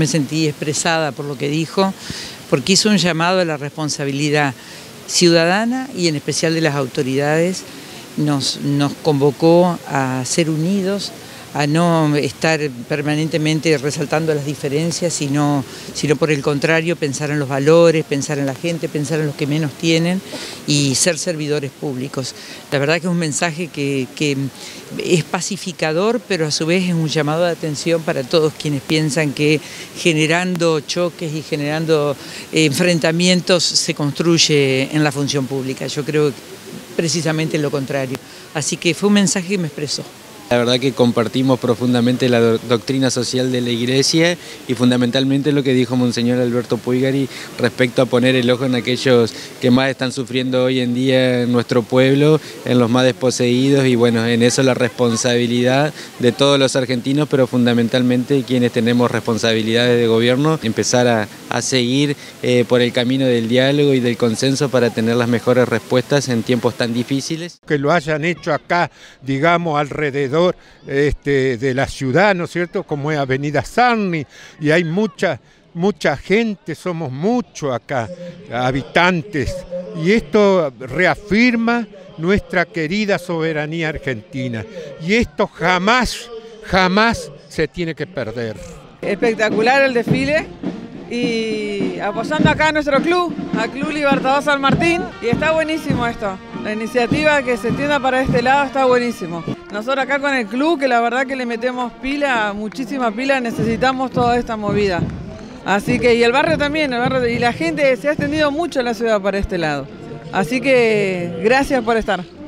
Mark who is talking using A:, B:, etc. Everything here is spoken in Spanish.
A: Me sentí expresada por lo que dijo, porque hizo un llamado a la responsabilidad ciudadana y en especial de las autoridades. Nos convocó a ser unidos, a no estar permanentemente resaltando las diferencias, sino por el contrario, pensar en los valores, pensar en la gente, pensar en los que menos tienen y ser servidores públicos. La verdad que es un mensaje que es pacificador, pero a su vez es un llamado de atención para todos quienes piensan que generando choques y generando enfrentamientos se construye en la función pública. Yo creo precisamente lo contrario. Así que fue un mensaje que me expresó.
B: La verdad que compartimos profundamente la doctrina social de la Iglesia y fundamentalmente lo que dijo Monseñor Alberto Puigari respecto a poner el ojo en aquellos que más están sufriendo hoy en día en nuestro pueblo, en los más desposeídos, y bueno, en eso la responsabilidad de todos los argentinos, pero fundamentalmente quienes tenemos responsabilidades de gobierno, empezar a seguir por el camino del diálogo y del consenso para tener las mejores respuestas en tiempos tan difíciles.
C: Que lo hayan hecho acá, digamos, alrededor de la ciudad, ¿no es cierto?, como es Avenida Sarni, y hay mucha gente, somos muchos acá, habitantes, y esto reafirma nuestra querida soberanía argentina, y esto jamás se tiene que perder.
D: Espectacular el desfile, y apoyando acá a nuestro club, al Club Libertador San Martín, y está buenísimo esto. La iniciativa que se extienda para este lado está buenísimo. Nosotros acá con el club, que la verdad que le metemos pila, muchísima pila, necesitamos toda esta movida. Así que, y el barrio también, y la gente se ha extendido mucho en la ciudad para este lado. Así que, gracias por estar.